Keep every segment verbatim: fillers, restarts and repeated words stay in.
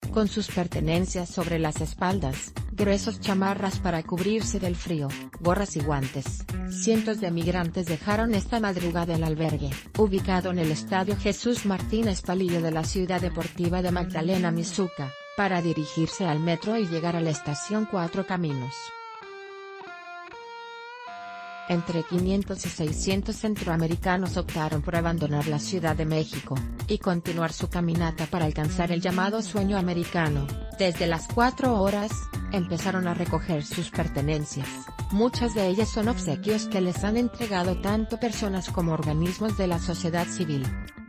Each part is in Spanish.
con sus pertenencias sobre las espaldas, gruesos chamarras para cubrirse del frío, gorras y guantes. Cientos de migrantes dejaron esta madrugada el albergue, ubicado en el Estadio Jesús Martínez Palillo de la ciudad deportiva de Magdalena Mixhuca, para dirigirse al metro y llegar a la estación Cuatro Caminos. Entre quinientos y seiscientos centroamericanos optaron por abandonar la Ciudad de México, y continuar su caminata para alcanzar el llamado sueño americano. Desde las cuatro horas, empezaron a recoger sus pertenencias, muchas de ellas son obsequios que les han entregado tanto personas como organismos de la sociedad civil.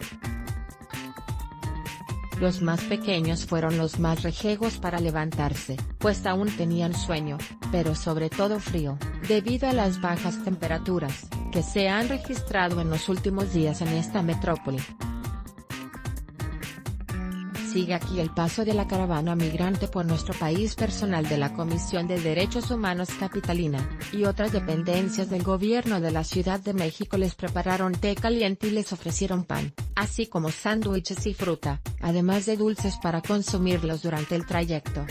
Los más pequeños fueron los más rejegos para levantarse, pues aún tenían sueño, pero sobre todo frío, debido a las bajas temperaturas, que se han registrado en los últimos días en esta metrópoli. Sigue aquí el paso de la caravana migrante por nuestro país. Personal de la Comisión de Derechos Humanos Capitalina, y otras dependencias del gobierno de la Ciudad de México les prepararon té caliente y les ofrecieron pan, así como sándwiches y fruta, además de dulces para consumirlos durante el trayecto.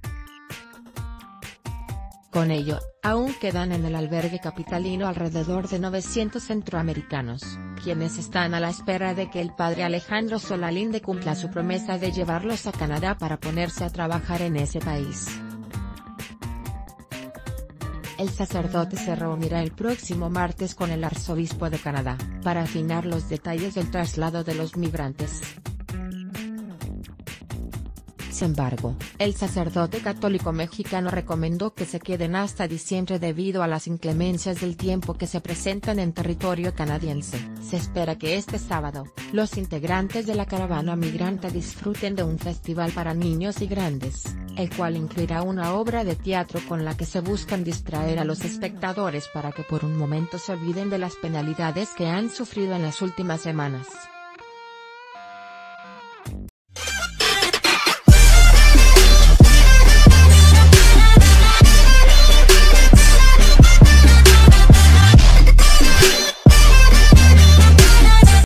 Con ello, aún quedan en el albergue capitalino alrededor de novecientos centroamericanos, quienes están a la espera de que el padre Alejandro Solalinde cumpla su promesa de llevarlos a Canadá para ponerse a trabajar en ese país. El sacerdote se reunirá el próximo martes con el arzobispo de Canadá, para afinar los detalles del traslado de los migrantes. Sin embargo, el sacerdote católico mexicano recomendó que se queden hasta diciembre debido a las inclemencias del tiempo que se presentan en territorio canadiense. Se espera que este sábado, los integrantes de la caravana migrante disfruten de un festival para niños y grandes, el cual incluirá una obra de teatro con la que se buscan distraer a los espectadores para que por un momento se olviden de las penalidades que han sufrido en las últimas semanas.